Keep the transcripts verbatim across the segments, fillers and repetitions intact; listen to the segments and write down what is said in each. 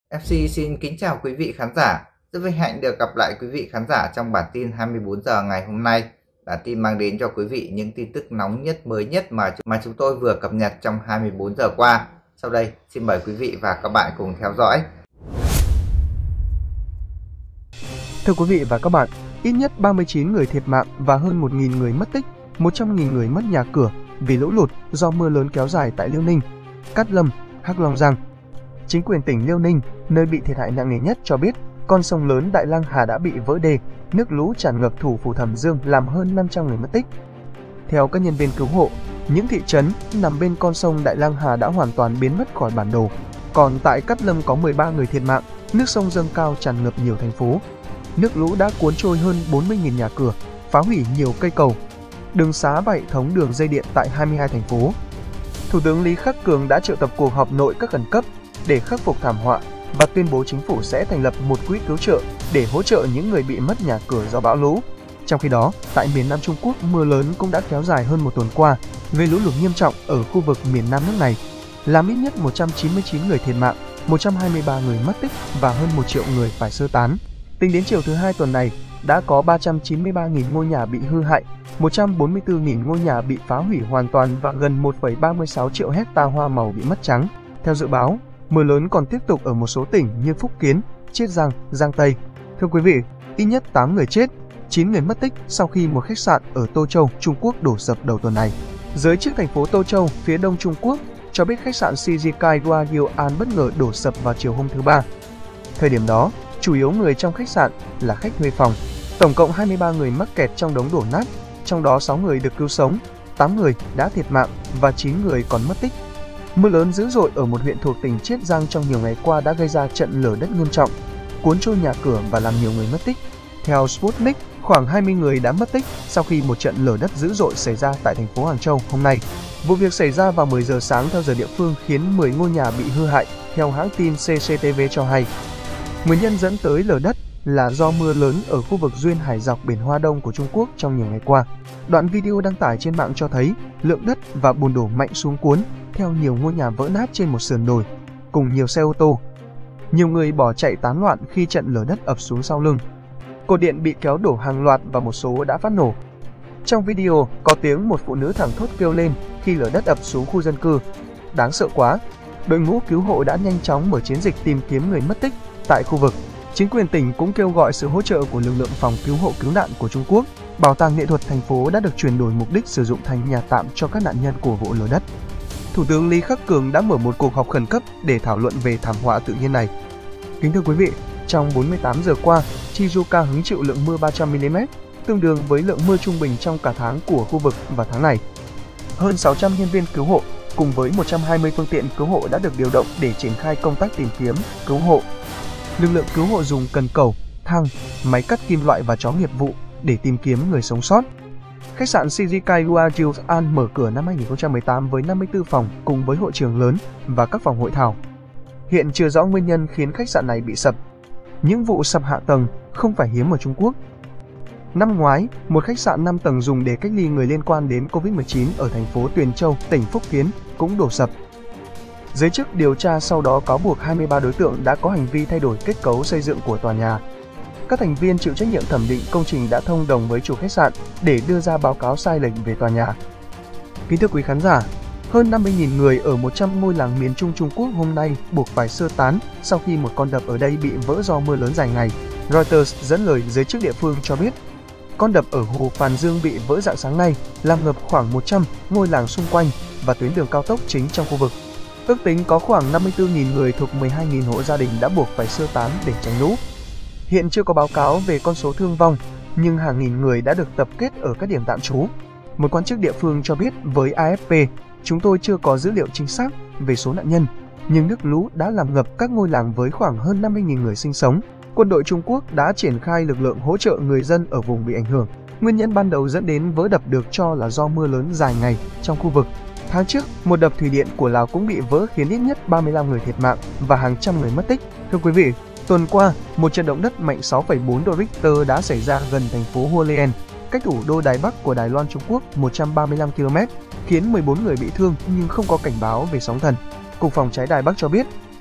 ép xê xin kính chào quý vị khán giả. Rất vinh hạnh được gặp lại quý vị khán giả trong bản tin hai mươi bốn giờ ngày hôm nay. Bản tin mang đến cho quý vị những tin tức nóng nhất, mới nhất mà mà chúng tôi vừa cập nhật trong hai mươi bốn giờ qua. Sau đây, xin mời quý vị và các bạn cùng theo dõi. Thưa quý vị và các bạn, ít nhất ba mươi chín người thiệt mạng và hơn một nghìn người mất tích, một trăm nghìn người mất nhà cửa vì lũ lụt do mưa lớn kéo dài tại Liêu Ninh, Cát Lâm, Hắc Long Giang. Chính quyền tỉnh Liêu Ninh, nơi bị thiệt hại nặng nề nhất cho biết, con sông lớn Đại Lăng Hà đã bị vỡ đê, nước lũ tràn ngập thủ phủ Thẩm Dương làm hơn năm trăm người mất tích. Theo các nhân viên cứu hộ, những thị trấn nằm bên con sông Đại Lăng Hà đã hoàn toàn biến mất khỏi bản đồ. Còn tại Cát Lâm có mười ba người thiệt mạng, nước sông dâng cao tràn ngập nhiều thành phố. Nước lũ đã cuốn trôi hơn bốn mươi nghìn nhà cửa, phá hủy nhiều cây cầu, đường xá và hệ thống đường dây điện tại hai mươi hai thành phố. Thủ tướng Lý Khắc Cường đã triệu tập cuộc họp nội các khẩn cấp để khắc phục thảm họa và tuyên bố chính phủ sẽ thành lập một quỹ cứu trợ để hỗ trợ những người bị mất nhà cửa do bão lũ. Trong khi đó, tại miền Nam Trung Quốc, mưa lớn cũng đã kéo dài hơn một tuần qua, gây lũ lụt nghiêm trọng ở khu vực miền Nam nước này, làm ít nhất một trăm chín mươi chín người thiệt mạng, một trăm hai mươi ba người mất tích và hơn một triệu người phải sơ tán. Tính đến chiều thứ Hai tuần này, đã có ba trăm chín mươi ba nghìn ngôi nhà bị hư hại, một trăm bốn mươi tư nghìn ngôi nhà bị phá hủy hoàn toàn và gần một phẩy ba mươi sáu triệu hecta hoa màu bị mất trắng. Theo dự báo, mưa lớn còn tiếp tục ở một số tỉnh như Phúc Kiến, Chiết Giang, Giang Tây. Thưa quý vị, ít nhất tám người chết, chín người mất tích sau khi một khách sạn ở Tô Châu, Trung Quốc đổ sập đầu tuần này. Giới chức thành phố Tô Châu, phía đông Trung Quốc, cho biết khách sạn Shijikai Wagyu An bất ngờ đổ sập vào chiều hôm thứ Ba. Thời điểm đó, chủ yếu người trong khách sạn là khách thuê phòng. Tổng cộng hai mươi ba người mắc kẹt trong đống đổ nát, trong đó sáu người được cứu sống, tám người đã thiệt mạng và chín người còn mất tích. Mưa lớn dữ dội ở một huyện thuộc tỉnh Chiết Giang trong nhiều ngày qua đã gây ra trận lở đất nghiêm trọng, cuốn trôi nhà cửa và làm nhiều người mất tích. Theo Sputnik, khoảng hai mươi người đã mất tích sau khi một trận lở đất dữ dội xảy ra tại thành phố Hàng Châu hôm nay. Vụ việc xảy ra vào mười giờ sáng theo giờ địa phương khiến mười ngôi nhà bị hư hại, theo hãng tin xê xê tê vê cho hay. Nguyên nhân dẫn tới lở đất là do mưa lớn ở khu vực duyên hải dọc biển Hoa Đông của Trung Quốc trong nhiều ngày qua. Đoạn video đăng tải trên mạng cho thấy lượng đất và bùn đổ mạnh xuống cuốn theo nhiều ngôi nhà vỡ nát trên một sườn đồi, cùng nhiều xe ô tô. Nhiều người bỏ chạy tán loạn khi trận lở đất ập xuống sau lưng. Cột điện bị kéo đổ hàng loạt và một số đã phát nổ. Trong video có tiếng một phụ nữ thảng thốt kêu lên khi lở đất ập xuống khu dân cư. Đáng sợ quá! Đội ngũ cứu hộ đã nhanh chóng mở chiến dịch tìm kiếm người mất tích tại khu vực. Chính quyền tỉnh cũng kêu gọi sự hỗ trợ của lực lượng phòng cứu hộ cứu nạn của Trung Quốc. Bảo tàng nghệ thuật thành phố đã được chuyển đổi mục đích sử dụng thành nhà tạm cho các nạn nhân của vụ lở đất. Thủ tướng Lý Khắc Cường đã mở một cuộc họp khẩn cấp để thảo luận về thảm họa tự nhiên này. Kính thưa quý vị, trong bốn mươi tám giờ qua, Shizuoka hứng chịu lượng mưa ba trăm mi li mét, tương đương với lượng mưa trung bình trong cả tháng của khu vực vào tháng này. Hơn sáu trăm nhân viên cứu hộ cùng với một trăm hai mươi phương tiện cứu hộ đã được điều động để triển khai công tác tìm kiếm, cứu hộ. Lực lượng cứu hộ dùng cần cẩu, thang, máy cắt kim loại và chó nghiệp vụ để tìm kiếm người sống sót. Khách sạn Shijikai Wagyu An mở cửa năm hai nghìn không trăm mười tám với năm mươi tư phòng cùng với hội trường lớn và các phòng hội thảo. Hiện chưa rõ nguyên nhân khiến khách sạn này bị sập. Những vụ sập hạ tầng không phải hiếm ở Trung Quốc. Năm ngoái, một khách sạn năm tầng dùng để cách ly người liên quan đến Covid mười chín ở thành phố Tuyền Châu, tỉnh Phúc Kiến cũng đổ sập. Giới chức điều tra sau đó cáo buộc hai mươi ba đối tượng đã có hành vi thay đổi kết cấu xây dựng của tòa nhà. Các thành viên chịu trách nhiệm thẩm định công trình đã thông đồng với chủ khách sạn để đưa ra báo cáo sai lệch về tòa nhà. Kính thưa quý khán giả, hơn năm mươi nghìn người ở một trăm ngôi làng miền Trung Trung Quốc hôm nay buộc phải sơ tán sau khi một con đập ở đây bị vỡ do mưa lớn dài ngày. Reuters dẫn lời giới chức địa phương cho biết, con đập ở hồ Phàn Dương bị vỡ rạng sáng nay, làm ngập khoảng một trăm ngôi làng xung quanh và tuyến đường cao tốc chính trong khu vực. Ước tính có khoảng năm mươi tư nghìn người thuộc mười hai nghìn hộ gia đình đã buộc phải sơ tán để tránh lũ. Hiện chưa có báo cáo về con số thương vong, nhưng hàng nghìn người đã được tập kết ở các điểm tạm trú. Một quan chức địa phương cho biết với a ép pê, chúng tôi chưa có dữ liệu chính xác về số nạn nhân, nhưng nước lũ đã làm ngập các ngôi làng với khoảng hơn năm mươi nghìn người sinh sống. Quân đội Trung Quốc đã triển khai lực lượng hỗ trợ người dân ở vùng bị ảnh hưởng. Nguyên nhân ban đầu dẫn đến vỡ đập được cho là do mưa lớn dài ngày trong khu vực. Tháng trước, một đập thủy điện của Lào cũng bị vỡ khiến ít nhất ba mươi lăm người thiệt mạng và hàng trăm người mất tích. Thưa quý vị, tuần qua, một trận động đất mạnh sáu phẩy bốn độ Richter đã xảy ra gần thành phố Hualien, cách thủ đô Đài Bắc của Đài Loan Trung Quốc một trăm ba mươi lăm ki lô mét, khiến mười bốn người bị thương nhưng không có cảnh báo về sóng thần. Cục Phòng cháy Đài Bắc cho biết,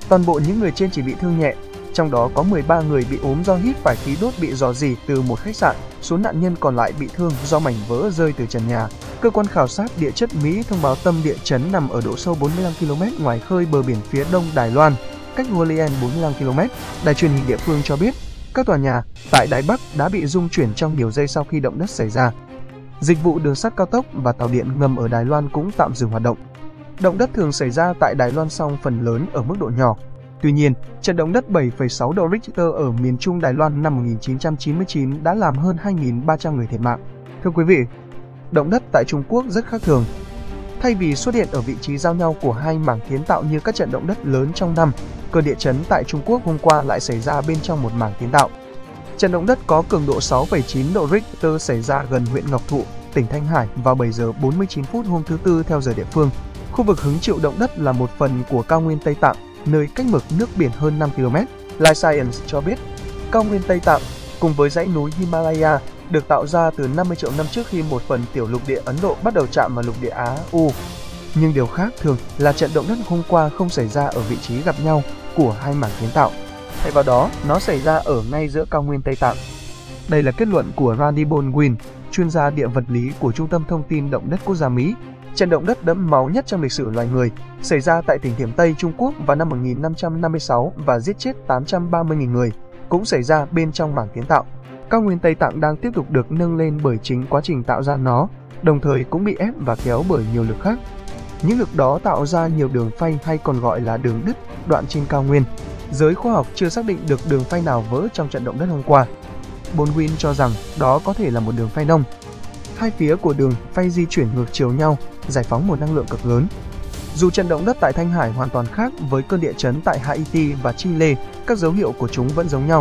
Toàn bộ những người trên chỉ bị thương nhẹ, trong đó có mười ba người bị ốm do hít phải khí đốt bị rò rỉ từ một khách sạn, số nạn nhân còn lại bị thương do mảnh vỡ rơi từ trần nhà. Cơ quan khảo sát địa chất Mỹ thông báo tâm địa chấn nằm ở độ sâu bốn mươi lăm ki lô mét ngoài khơi bờ biển phía đông Đài Loan, cách Hualien bốn mươi lăm ki lô mét. Đài truyền hình địa phương cho biết, các tòa nhà tại Đài Bắc đã bị rung chuyển trong nhiều giây sau khi động đất xảy ra. Dịch vụ đường sắt cao tốc và tàu điện ngầm ở Đài Loan cũng tạm dừng hoạt động. Động đất thường xảy ra tại Đài Loan song phần lớn ở mức độ nhỏ. Tuy nhiên, trận động đất bảy phẩy sáu độ Richter ở miền Trung Đài Loan năm một nghìn chín trăm chín mươi chín đã làm hơn hai nghìn ba trăm người thiệt mạng. Thưa quý vị, động đất tại Trung Quốc rất khác thường. Thay vì xuất hiện ở vị trí giao nhau của hai mảng kiến tạo như các trận động đất lớn trong năm, cơn địa chấn tại Trung Quốc hôm qua lại xảy ra bên trong một mảng kiến tạo. Trận động đất có cường độ sáu phẩy chín độ Richter xảy ra gần huyện Ngọc Thụ, tỉnh Thanh Hải vào bảy giờ bốn mươi chín phút hôm thứ Tư theo giờ địa phương. Khu vực hứng chịu động đất là một phần của cao nguyên Tây Tạng, nơi cách mực nước biển hơn năm ki lô mét. Life Science cho biết, cao nguyên Tây Tạng cùng với dãy núi Himalaya được tạo ra từ năm mươi triệu năm trước khi một phần tiểu lục địa Ấn Độ bắt đầu chạm vào lục địa Á U. Nhưng điều khác thường là trận động đất hôm qua không xảy ra ở vị trí gặp nhau của hai mảng kiến tạo. Thay vào đó, nó xảy ra ở ngay giữa cao nguyên Tây Tạng. Đây là kết luận của Randy Baldwin, chuyên gia địa vật lý của Trung tâm Thông tin Động đất Quốc gia Mỹ. Trận động đất đẫm máu nhất trong lịch sử loài người xảy ra tại tỉnh Thiểm Tây, Trung Quốc vào năm một nghìn năm trăm năm mươi sáu và giết chết tám trăm ba mươi nghìn người, cũng xảy ra bên trong mảng kiến tạo. Cao nguyên Tây Tạng đang tiếp tục được nâng lên bởi chính quá trình tạo ra nó, đồng thời cũng bị ép và kéo bởi nhiều lực khác. Những lực đó tạo ra nhiều đường phay hay còn gọi là đường đứt đoạn trên cao nguyên. Giới khoa học chưa xác định được đường phay nào vỡ trong trận động đất hôm qua. Baldwin cho rằng đó có thể là một đường phay nông. Hai phía của đường phay di chuyển ngược chiều nhau, giải phóng một năng lượng cực lớn. Dù trận động đất tại Thanh Hải hoàn toàn khác với cơn địa chấn tại Haiti và Chile, các dấu hiệu của chúng vẫn giống nhau.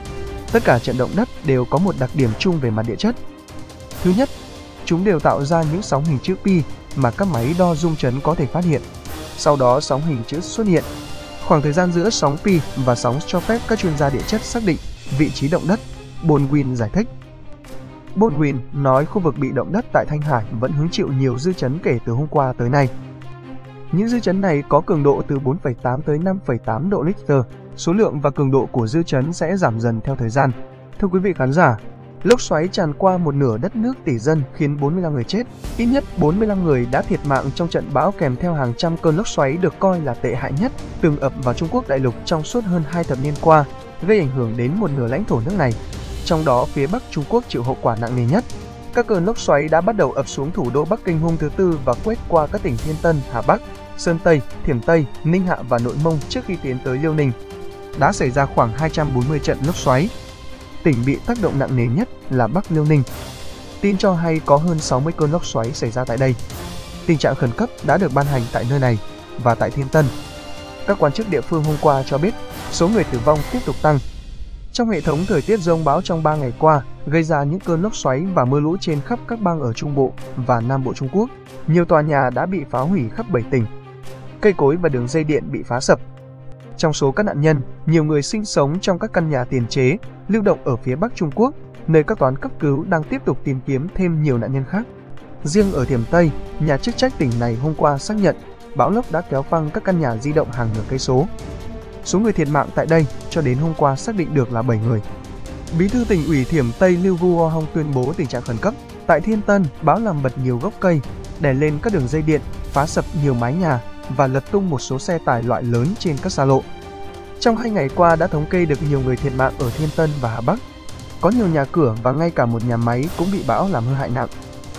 Tất cả trận động đất đều có một đặc điểm chung về mặt địa chất. Thứ nhất, chúng đều tạo ra những sóng hình chữ pi mà các máy đo rung chấn có thể phát hiện. Sau đó sóng hình chữ xuất hiện. Khoảng thời gian giữa sóng pi và sóng cho phép các chuyên gia địa chất xác định vị trí động đất, Baldwin giải thích. Baldwin nói khu vực bị động đất tại Thanh Hải vẫn hứng chịu nhiều dư chấn kể từ hôm qua tới nay. Những dư chấn này có cường độ từ bốn phẩy tám tới năm phẩy tám độ Richter. Số lượng và cường độ của dư chấn sẽ giảm dần theo thời gian. Thưa quý vị khán giả, lốc xoáy tràn qua một nửa đất nước tỷ dân khiến bốn mươi lăm người chết. Ít nhất bốn mươi lăm người đã thiệt mạng trong trận bão kèm theo hàng trăm cơn lốc xoáy được coi là tệ hại nhất từng ập vào Trung Quốc đại lục trong suốt hơn hai thập niên qua, gây ảnh hưởng đến một nửa lãnh thổ nước này. Trong đó, phía Bắc Trung Quốc chịu hậu quả nặng nề nhất. Các cơn lốc xoáy đã bắt đầu ập xuống thủ đô Bắc Kinh hôm thứ Tư và quét qua các tỉnh Thiên Tân, Hà Bắc, Sơn Tây, Thiểm Tây, Ninh Hạ và Nội Mông trước khi tiến tới Liêu Ninh. Đã xảy ra khoảng hai trăm bốn mươi trận lốc xoáy. Tỉnh bị tác động nặng nề nhất là Bắc Liêu Ninh. Tin cho hay có hơn sáu mươi cơn lốc xoáy xảy ra tại đây. Tình trạng khẩn cấp đã được ban hành tại nơi này và tại Thiên Tân. Các quan chức địa phương hôm qua cho biết số người tử vong tiếp tục tăng. Trong hệ thống thời tiết dông bão trong ba ngày qua, gây ra những cơn lốc xoáy và mưa lũ trên khắp các bang ở Trung Bộ và Nam Bộ Trung Quốc. Nhiều tòa nhà đã bị phá hủy khắp bảy tỉnh. Cây cối và đường dây điện bị phá sập. Trong số các nạn nhân, nhiều người sinh sống trong các căn nhà tiền chế, lưu động ở phía Bắc Trung Quốc, nơi các toán cấp cứu đang tiếp tục tìm kiếm thêm nhiều nạn nhân khác. Riêng ở Thiểm Tây, nhà chức trách tỉnh này hôm qua xác nhận bão lốc đã kéo phăng các căn nhà di động hàng nửa cây số. Số người thiệt mạng tại đây cho đến hôm qua xác định được là bảy người. Bí thư tỉnh ủy Thiểm Tây Lưu Vu Hong tuyên bố tình trạng khẩn cấp. Tại Thiên Tân, bão làm bật nhiều gốc cây, đè lên các đường dây điện, phá sập nhiều mái nhà và lật tung một số xe tải loại lớn trên các xa lộ. Trong hai ngày qua đã thống kê được nhiều người thiệt mạng ở Thiên Tân và Hà Bắc. Có nhiều nhà cửa và ngay cả một nhà máy cũng bị bão làm hư hại nặng.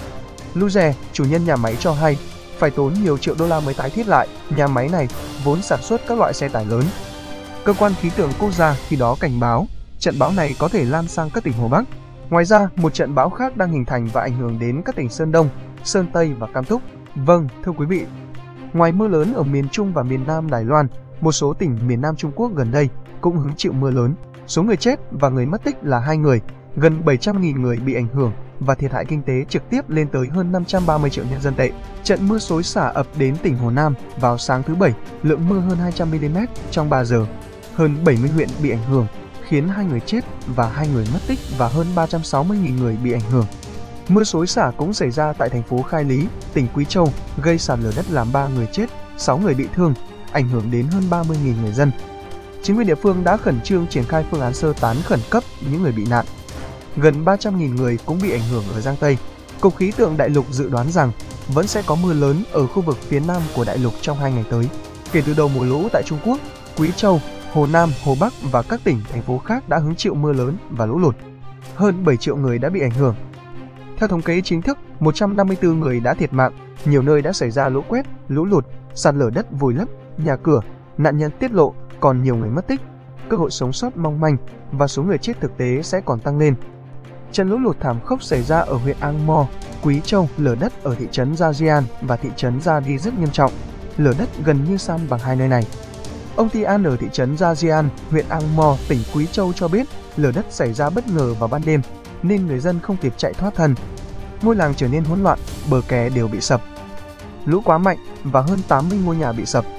Luge, chủ nhân nhà máy cho hay, phải tốn nhiều triệu đô la mới tái thiết lại nhà máy này vốn sản xuất các loại xe tải lớn. Cơ quan khí tượng quốc gia khi đó cảnh báo trận bão này có thể lan sang các tỉnh Hồ Bắc. Ngoài ra, một trận bão khác đang hình thành và ảnh hưởng đến các tỉnh Sơn Đông, Sơn Tây và Cam Túc. Vâng, thưa quý vị, ngoài mưa lớn ở miền Trung và miền Nam Đài Loan, một số tỉnh miền Nam Trung Quốc gần đây cũng hứng chịu mưa lớn. Số người chết và người mất tích là hai người, gần bảy trăm nghìn người bị ảnh hưởng và thiệt hại kinh tế trực tiếp lên tới hơn năm trăm ba mươi triệu nhân dân tệ. Trận mưa xối xả ập đến tỉnh Hồ Nam vào sáng thứ Bảy, lượng mưa hơn hai trăm mi li mét trong ba giờ. Hơn bảy mươi huyện bị ảnh hưởng, khiến hai người chết và hai người mất tích và hơn ba trăm sáu mươi nghìn người bị ảnh hưởng. Mưa xối xả cũng xảy ra tại thành phố Khai Lý, tỉnh Quý Châu, gây sạt lở đất làm ba người chết, sáu người bị thương, ảnh hưởng đến hơn ba mươi nghìn người dân. Chính quyền địa phương đã khẩn trương triển khai phương án sơ tán khẩn cấp những người bị nạn. Gần ba trăm nghìn người cũng bị ảnh hưởng ở Giang Tây. Cục Khí tượng Đại lục dự đoán rằng vẫn sẽ có mưa lớn ở khu vực phía nam của đại lục trong hai ngày tới. Kể từ đầu mùa lũ tại Trung Quốc, Quý Châu, Hồ Nam, Hồ Bắc và các tỉnh, thành phố khác đã hứng chịu mưa lớn và lũ lụt. Hơn bảy triệu người đã bị ảnh hưởng. Theo thống kê chính thức, một trăm năm mươi tư người đã thiệt mạng, nhiều nơi đã xảy ra lũ quét, lũ lụt, sạt lở đất vùi lấp nhà cửa, nạn nhân tiết lộ, còn nhiều người mất tích. Cơ hội sống sót mong manh và số người chết thực tế sẽ còn tăng lên. Trận lũ lụt thảm khốc xảy ra ở huyện Ang Mo, Quý Châu, lở đất ở thị trấn Gia Dian và thị trấn Gia Đi rất nghiêm trọng. Lở đất gần như san bằng hai nơi này. Ông Ti An ở thị trấn Gia Dian, huyện Ang Mo, tỉnh Quý Châu cho biết lở đất xảy ra bất ngờ vào ban đêm nên người dân không kịp chạy thoát thân. Ngôi làng trở nên hỗn loạn, bờ kè đều bị sập. Lũ quá mạnh và hơn tám mươi ngôi nhà bị sập.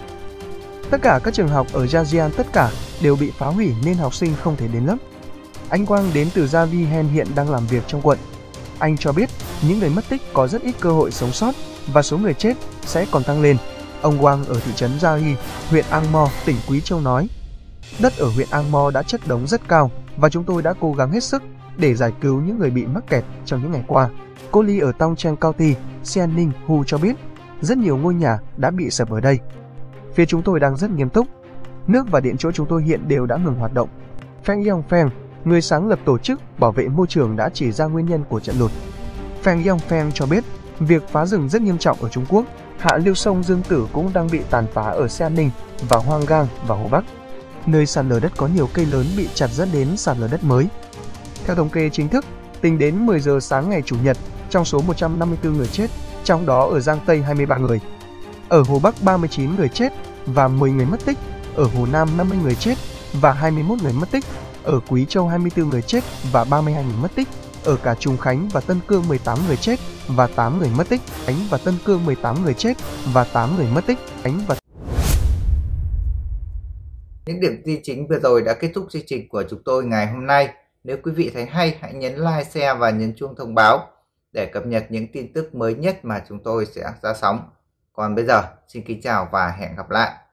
Tất cả các trường học ở Gia Dian tất cả đều bị phá hủy nên học sinh không thể đến lớp. Anh Quang đến từ Gia Vi Hen hiện đang làm việc trong quận. Anh cho biết những người mất tích có rất ít cơ hội sống sót và số người chết sẽ còn tăng lên. Ông Quang ở thị trấn Gia Ri, huyện Ang Mo, tỉnh Quý Châu nói, đất ở huyện Ang Mo đã chất đống rất cao và chúng tôi đã cố gắng hết sức để giải cứu những người bị mắc kẹt trong những ngày qua. Cô Ly ở Tong Cheng County, Sian Ninh Hu cho biết rất nhiều ngôi nhà đã bị sập ở đây. Phía chúng tôi đang rất nghiêm túc. Nước và điện chỗ chúng tôi hiện đều đã ngừng hoạt động. Feng Yongfeng, người sáng lập tổ chức bảo vệ môi trường đã chỉ ra nguyên nhân của trận lụt. Feng Yongfeng cho biết việc phá rừng rất nghiêm trọng ở Trung Quốc. Hạ lưu sông Dương Tử cũng đang bị tàn phá ở Sian Ninh và Hoang Gang và Hồ Bắc. Nơi sạt lở đất có nhiều cây lớn bị chặt dẫn đến sạt lở đất mới. Theo thống kê chính thức, tính đến mười giờ sáng ngày Chủ nhật, trong số một trăm năm mươi tư người chết, trong đó ở Giang Tây hai mươi ba người, ở Hồ Bắc ba mươi chín người chết và mười người mất tích, ở Hồ Nam năm mươi người chết và hai mươi mốt người mất tích, ở Quý Châu hai mươi tư người chết và ba mươi hai người mất tích, ở cả Trùng Khánh và Tân Cương mười tám người chết và tám người mất tích, Khánh và Tân Cương mười tám người chết và tám người mất tích, Khánh và Những điểm tin chính vừa rồi đã kết thúc chương trình của chúng tôi ngày hôm nay. Nếu quý vị thấy hay, hãy nhấn like, share và nhấn chuông thông báo để cập nhật những tin tức mới nhất mà chúng tôi sẽ ra sóng. Còn bây giờ, xin kính chào và hẹn gặp lại.